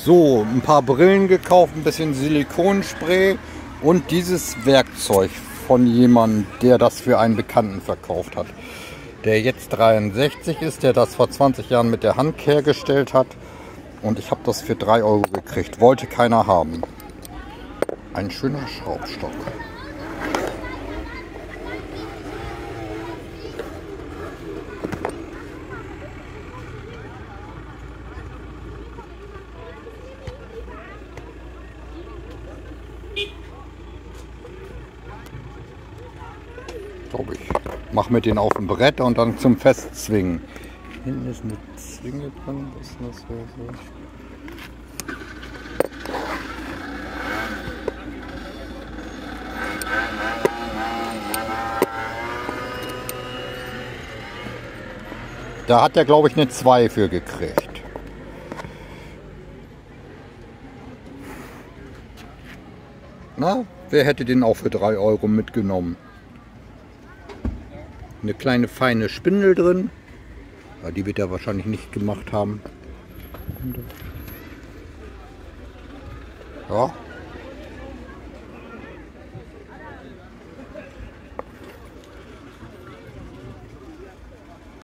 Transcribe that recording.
So, ein paar Brillen gekauft, ein bisschen Silikonspray und dieses Werkzeug von jemandem, der das für einen Bekannten verkauft hat. Der jetzt 63 ist, der das vor 20 Jahren mit der Hand hergestellt hat. Und ich habe das für 3 Euro gekriegt. Wollte keiner haben. Ein schöner Schraubstock. Glaube ich. Mach mit den auf dem Brett und dann zum Festzwingen. Hinten ist eine Zwinge dran. Was ist das so? Da hat er, glaube ich, eine 2 für gekriegt. Na, wer hätte den auch für 3 Euro mitgenommen? Eine kleine feine Spindel drin. Ja, die wird er wahrscheinlich nicht gemacht haben. Ja.